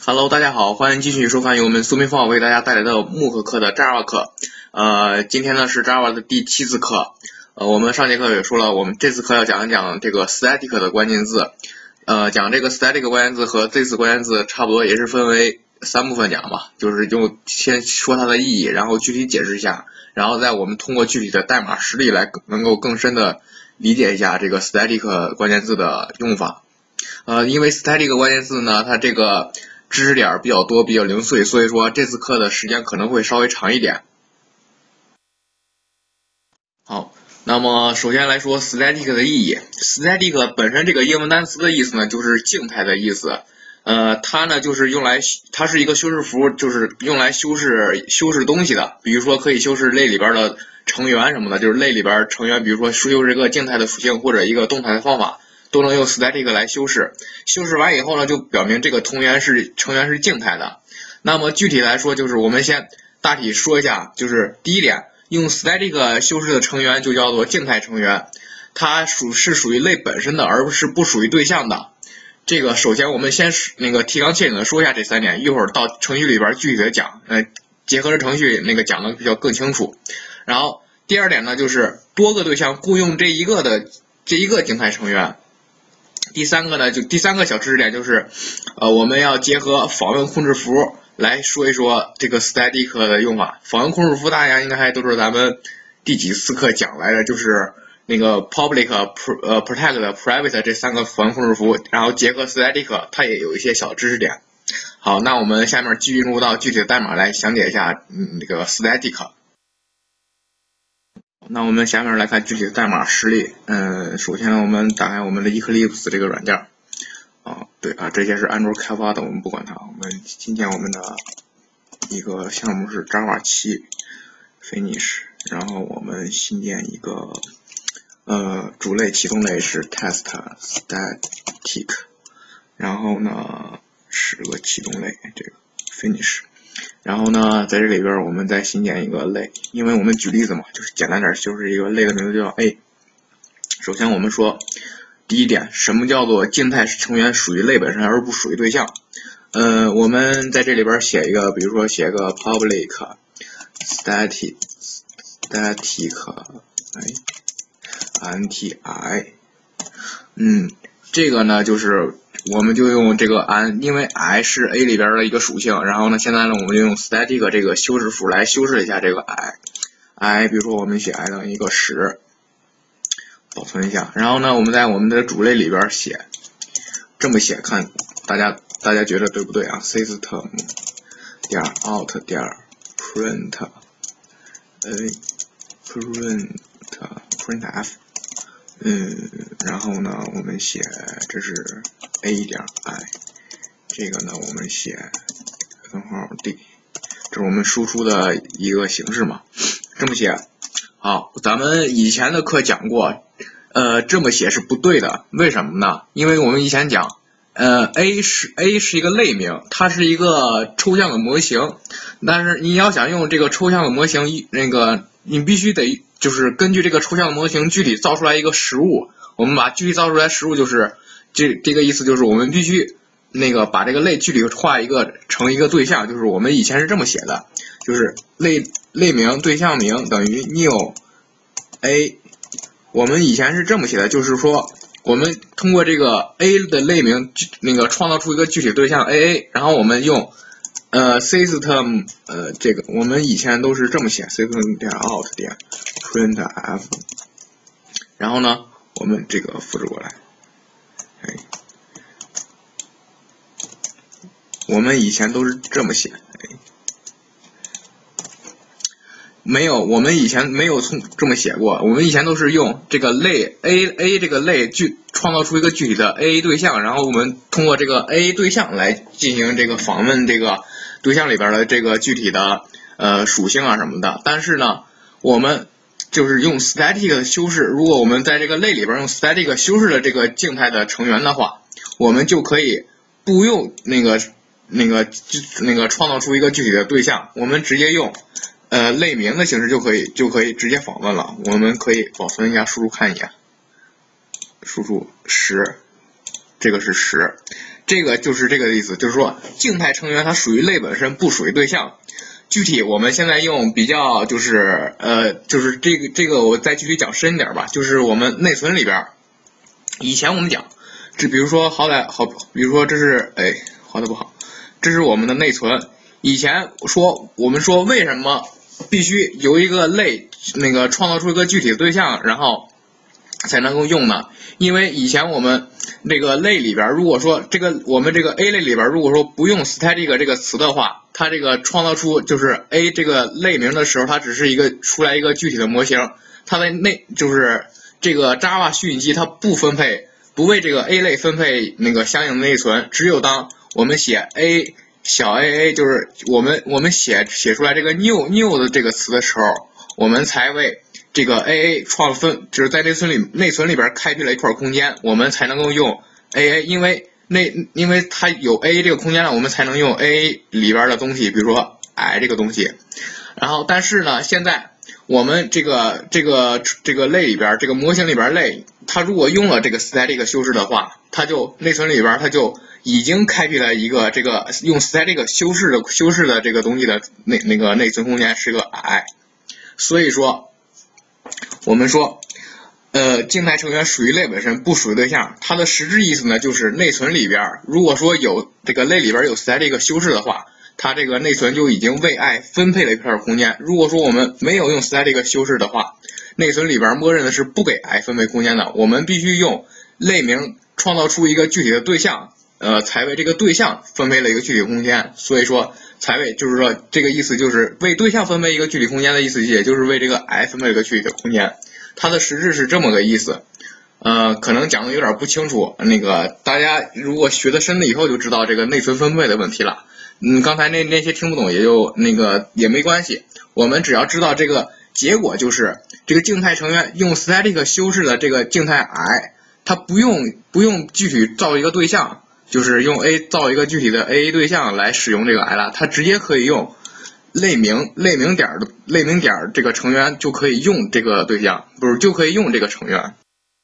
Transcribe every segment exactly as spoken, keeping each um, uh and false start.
Hello， 大家好，欢迎继续收看由我们苏明方法为大家带来的慕课课的 Java 课。呃，今天呢是 Java 的第七次课。呃，我们上节课也说了，我们这次课要讲一讲这个 static 的关键字。呃，讲这个 static 关键字和这次关键字差不多，也是分为三部分讲吧，就是就先说它的意义，然后具体解释一下，然后再我们通过具体的代码实例来能够更深的理解一下这个 static 关键字的用法。呃，因为 static 关键字呢，它这个知识点比较多，比较零碎，所以说这次课的时间可能会稍微长一点。好，那么首先来说 static 的意义。static 本身这个英文单词的意思呢，就是静态的意思。呃，它呢就是用来，它是一个修饰符，就是用来修饰修饰东西的。比如说可以修饰类里边的成员什么的，就是类里边成员，比如说修饰一个静态的属性或者一个动态的方法，都能用 static 来修饰。修饰完以后呢，就表明这个成员是成员是静态的。那么具体来说，就是我们先大体说一下，就是第一点，用 static 修饰的成员就叫做静态成员，它属是属于类本身的，而不是不属于对象的。这个首先我们先那个提纲挈领的说一下这三点，一会儿到程序里边具体的讲，呃，结合着程序那个讲的比较更清楚。然后第二点呢，就是多个对象雇佣这一个的这一个静态成员。第三个呢，就第三个小知识点就是，呃，我们要结合访问控制符来说一说这个 static 的用法。访问控制符大家应该还都是咱们第几次课讲来的，就是那个 public、呃 protect、private 这三个访问控制符，然后结合 static， 它也有一些小知识点。好，那我们下面继续入到具体的代码来详解一下，嗯，这个 static。那我们下面来看具体的代码实例。嗯，首先我们打开我们的 Eclipse 这个软件。啊，对啊，这些是安卓开发的，我们不管它。我们今天我们的一个项目是 Java 七 Finish， 然后我们新建一个呃主类启动类是 Test Static， 然后呢是个启动类这个 Finish。然后呢，在这里边我们再新建一个类，因为我们举例子嘛，就是简单点，就是一个类的名字叫 A。首先我们说，第一点，什么叫做静态成员属于类本身而不属于对象？呃，我们在这里边写一个，比如说写个 public static static 哎 nti， 嗯，这个呢就是。我们就用这个 n， 因为 i 是 a 里边的一个属性，然后呢，现在呢，我们就用 static 这个修饰符来修饰一下这个 i，i， 比如说我们写 i 等于一个十，保存一下，然后呢，我们在我们的主类里边写，这么写，看大家大家觉得对不对啊 ？system 点 out 点 print a print printf。嗯，然后呢，我们写这是 a 点 i， 这个呢我们写分号 d， 这是我们输出的一个形式嘛，这么写。好，咱们以前的课讲过，呃，这么写是不对的，为什么呢？因为我们以前讲，呃 ，a 是 a 是一个类名，它是一个抽象的模型，但是你要想用这个抽象的模型，那个你必须得。就是根据这个抽象的模型具体造出来一个实物，我们把具体造出来实物就是这这个意思，就是我们必须那个把这个类具体化一个成一个对象，就是我们以前是这么写的，就是类类名对象名等于 new a， 我们以前是这么写的，就是说我们通过这个 a 的类名那个创造出一个具体对象 aa， 然后我们用呃 system 呃这个我们以前都是这么写 system 点 out 点 printf， 然后呢我们这个复制过来，哎，我们以前都是这么写，哎，没有，我们以前没有从这么写过，我们以前都是用这个类 a a 这个类具创造出一个具体的 a 对象，然后我们通过这个 a 对象来进行这个访问这个对象里边的这个具体的呃属性啊什么的，但是呢，我们就是用 static 的修饰，如果我们在这个类里边用 static 修饰的这个静态的成员的话，我们就可以不用那个那个那个创造出一个具体的对象，我们直接用呃类名的形式就可以就可以直接访问了。我们可以保存一下，输出看一眼，输出十，这个是十。 这个就是这个意思，就是说静态成员它属于类本身，不属于对象。具体我们现在用比较就是呃就是这个这个我再具体讲深一点吧，就是我们内存里边，以前我们讲，这比如说好歹好，比如说这是哎好的不好，这是我们的内存。以前说我们说为什么必须由一个类那个创造出一个具体的对象，然后才能够用呢？因为以前我们这个类里边，如果说这个我们这个 A 类里边，如果说不用 static 这个词的话，它这个创造出就是 A 这个类名的时候，它只是一个出来一个具体的模型，它的内就是这个 Java 虚拟机它不分配，不为这个 A 类分配那个相应的内存，只有当我们写 A 小 A A， 就是我们我们写写出来这个 new new 的这个词的时候，我们才为这个 A A 创分，就是在内存里内存里边开辟了一块空间，我们才能够用 A A， 因为那因为它有 A A 这个空间了，我们才能用 A A 里边的东西，比如说 I 这个东西。然后但是呢，现在我们这个这个这个类里边这个模型里边类，它如果用了这个 static 修饰的话，它就内存里边它就已经开辟了一个这个用 static 修饰的修饰的这个东西的那那个内存空间是个 I， 所以说。我们说，呃，静态成员属于类本身，不属于对象。它的实质意思呢，就是内存里边，如果说有这个类里边有 static 修饰的话，它这个内存就已经为 I 分配了一片空间。如果说我们没有用 static 修饰的话，内存里边默认的是不给 I 分配空间的。我们必须用类名创造出一个具体的对象，呃，才为这个对象分配了一个具体空间。所以说。才为就是说这个意思就是为对象分配一个具体空间的意思，也就是为这个 I 分配一个具体的空间，它的实质是这么个意思。呃，可能讲的有点不清楚，那个大家如果学的深了以后就知道这个内存分配的问题了。嗯，刚才那那些听不懂也就那个也没关系，我们只要知道这个结果就是这个静态成员用 static 修饰的这个静态 I， 它不用不用具体造一个对象。就是用 A 造一个具体的 A A 对象来使用这个 I 了，它直接可以用类名类名点的类名点这个成员就可以用这个对象，不是就可以用这个成员。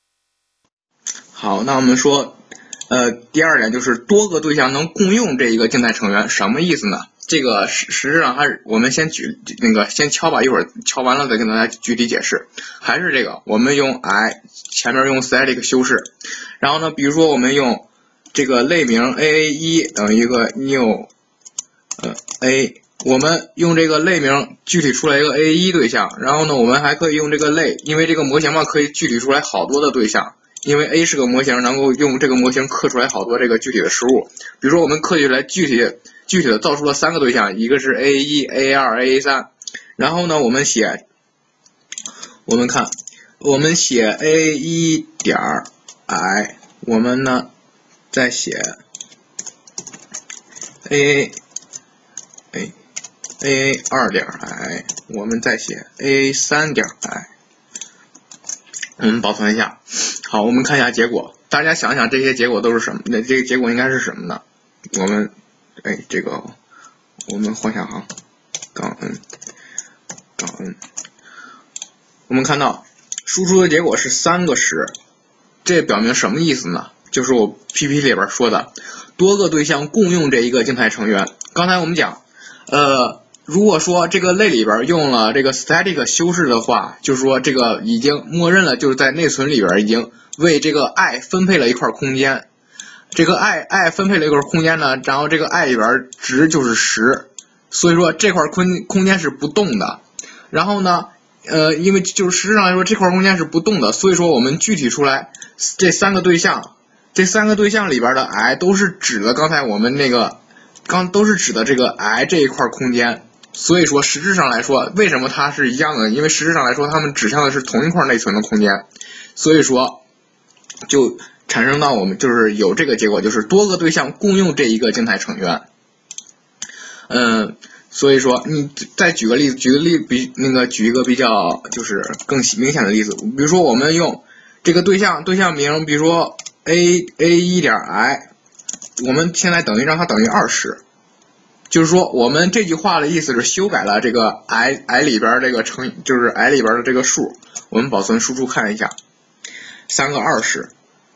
好，那我们说，呃，第二点就是多个对象能共用这一个静态成员，什么意思呢？这个实实质上还是我们先举那个先敲吧，一会儿敲完了再跟大家具体解释。还是这个，我们用 I 前面用 static 修饰，然后呢，比如说我们用这个类名 A A 一 等于一个 new 呃 A， 我们用这个类名具体出来一个 A A 一 对象，然后呢，我们还可以用这个类，因为这个模型嘛，可以具体出来好多的对象，因为 A 是个模型，能够用这个模型刻出来好多这个具体的实物。比如说我们刻出来具体具体的造出了三个对象，一个是 A A 一 A A 二 A A 三，然后呢，我们写我们看我们写 A A 一 点 I， 我们呢再写 A A A A A 二点 I， 我们再写 A A 三点 I， 我们保存一下。好，我们看一下结果，大家想想这些结果都是什么？那这个结果应该是什么呢？我们哎，这个我们换下行，杠 n 杠 n， 我们看到输出的结果是三个十，这表明什么意思呢？就是我 P P T 里边说的多个对象共用这一个静态成员。刚才我们讲，呃，如果说这个类里边用了这个 static 修饰的话，就是说这个已经默认了，就是在内存里边已经为这个 I 分配了一块空间。这个 I I 分配了一块空间呢，然后这个 I 里边值就是十，所以说这块空空间是不动的。然后呢，呃，因为就是实质上来说这块空间是不动的，所以说我们具体出来这三个对象。这三个对象里边的 I 都是指的刚才我们那个，刚都是指的这个 I 这一块空间，所以说实质上来说，为什么它是一样的？因为实质上来说，它们指向的是同一块内存的空间，所以说就产生到我们就是有这个结果，就是多个对象共用这一个静态成员。嗯，所以说你再举个例子，举个例比那个举一个比较就是更明显的例子，比如说我们用这个对象对象名，比如说。A A 一点 I， 我们现在等于让它等于二十，就是说我们这句话的意思是修改了这个 I I 里边这个乘，就是 I 里边的这个数，我们保存输出看一下，三个二十，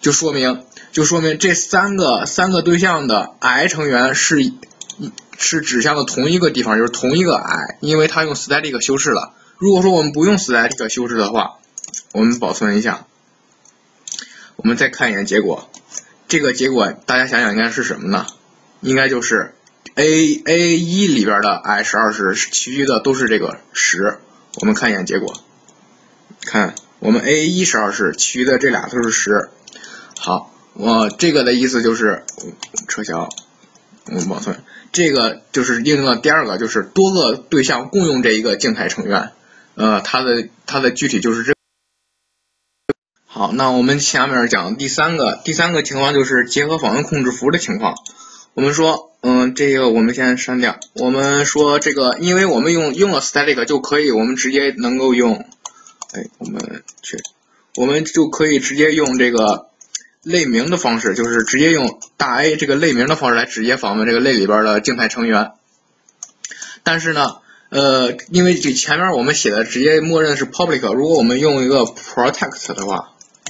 就说明就说明这三个三个对象的 I 成员是是指向的同一个地方，就是同一个 I， 因为它用 static 修饰了。如果说我们不用 static 修饰的话，我们保存一下，我们再看一眼结果。这个结果大家想想应该是什么呢？应该就是 A A 一 里边的 I 是二十，其余的都是这个十。我们看一眼结果，看我们 A 一 是二十，其余的这俩都是十。好，我这个的意思就是撤销，我们保存。这个就是应用的第二个，就是多个对象共用这一个静态成员。呃，它的它的具体就是这。好，那我们下面讲第三个，第三个情况就是结合访问控制符的情况。我们说，嗯，这个我们先删掉。我们说这个，因为我们用用了 static 就可以，我们直接能够用，哎，我们去，我们就可以直接用这个类名的方式，就是直接用大 A 这个类名的方式来直接访问这个类里边的静态成员。但是呢，呃，因为这前面我们写的直接默认是 public， 如果我们用一个 protect 的话，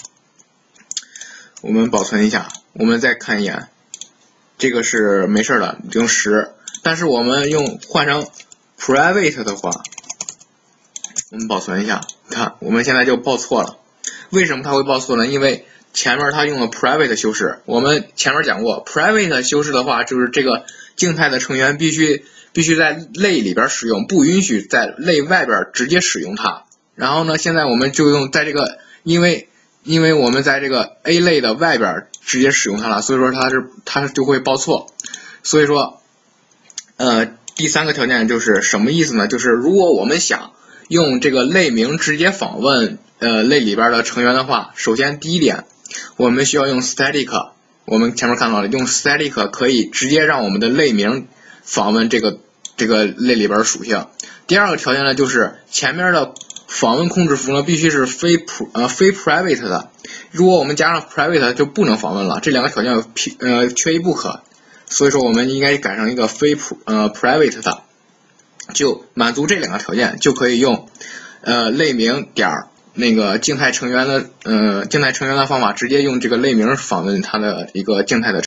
我们保存一下，我们再看一眼，这个是没事的，用十。但是我们用换成 private 的话，我们保存一下，看我们现在就报错了。为什么它会报错呢？因为前面它用了 private 修饰，我们前面讲过 private 修饰的话，就是这个静态的成员必须必须在类里边使用，不允许在类外边直接使用它。然后呢，现在我们就用在这个，因为因为我们在这个 A 类的外边直接使用它了，所以说它是它就会报错。所以说，呃，第三个条件就是什么意思呢？就是如果我们想用这个类名直接访问呃类里边的成员的话，首先第一点，我们需要用 static。我们前面看到了，用 static 可以直接让我们的类名访问这个这个类里边的属性。第二个条件呢，就是前面的访问控制符呢必须是非 pr 呃非 private 的，如果我们加上 private 就不能访问了，这两个条件呃缺一不可，所以说我们应该改成一个非 pr 呃 private 的，就满足这两个条件就可以用呃类名点那个静态成员的呃静态成员的方法，直接用这个类名访问它的一个静态的。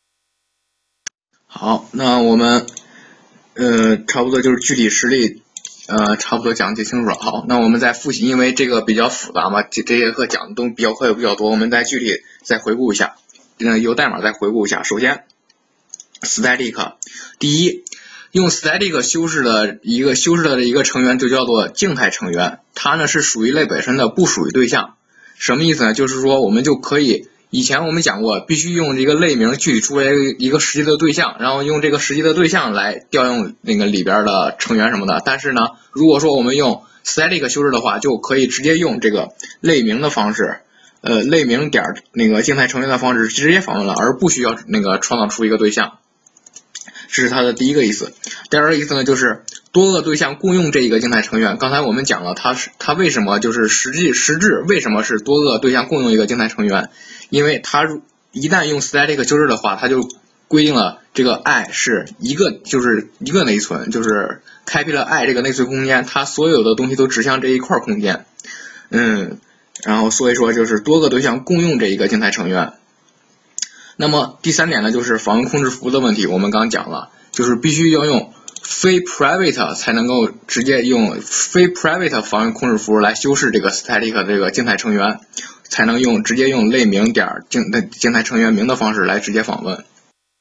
好，那我们呃差不多就是具体实例。呃，差不多讲解清楚了。好，那我们再复习，因为这个比较复杂嘛，这这节课讲的都比较快又比较多，我们再具体再回顾一下，嗯，由代码再回顾一下。首先 ，static， 第一，用 static 修饰的一个修饰的一个成员就叫做静态成员，它呢是属于类本身的，不属于对象。什么意思呢？就是说我们就可以。以前我们讲过，必须用这个类名具体出来一个实际的对象，然后用这个实际的对象来调用那个里边的成员什么的。但是呢，如果说我们用 static 修饰的话，就可以直接用这个类名的方式，呃，类名点那个静态成员的方式直接访问了，而不需要那个创造出一个对象。这是它的第一个意思。第二个意思呢，就是多个对象共用这一个静态成员。刚才我们讲了，它是它为什么就是实际实质为什么是多个对象共用一个静态成员？因为它一旦用 static 修饰的话，它就规定了这个 I 是一个就是一个内存，就是开辟了 I 这个内存空间，它所有的东西都指向这一块空间。嗯，然后所以说就是多个对象共用这一个静态成员。那么第三点呢，就是访问控制符的问题，我们刚讲了，就是必须要用非 private 才能够直接用非 private 访问控制符来修饰这个 static 这个静态成员，才能用直接用类名点静静态成员名的方式来直接访问。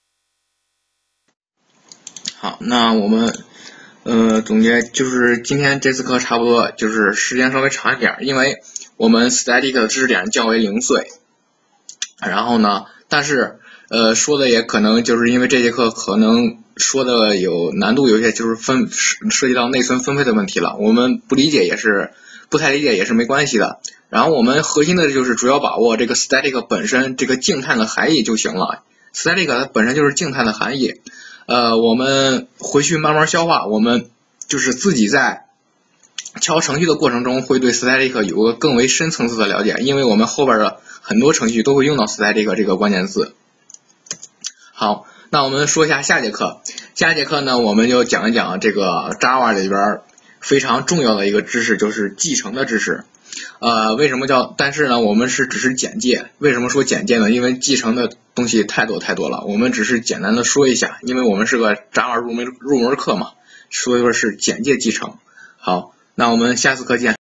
好，那我们呃总结就是今天这次课差不多就是时间稍微长一点，因为我们 static 的知识点较为零碎，然后呢。但是，呃，说的也可能就是因为这节课可能说的有难度，有些就是分涉及到内存分配的问题了。我们不理解也是不太理解也是没关系的。然后我们核心的就是主要把握这个 static 本身这个静态的含义就行了。static 它本身就是静态的含义，呃，我们回去慢慢消化。我们就是自己在敲程序的过程中会对 static 有个更为深层次的了解，因为我们后边的很多程序都会用到 static 这个关键字。好，那我们说一下下节课。下节课呢，我们就讲一讲这个 Java 里边非常重要的一个知识，就是继承的知识。 呃，为什么叫？但是呢，我们是只是简介。为什么说简介呢？因为继承的东西太多太多了，我们只是简单的说一下，因为我们是个 Java 入门入门课嘛，说的是简介继承。好，那我们下次课见。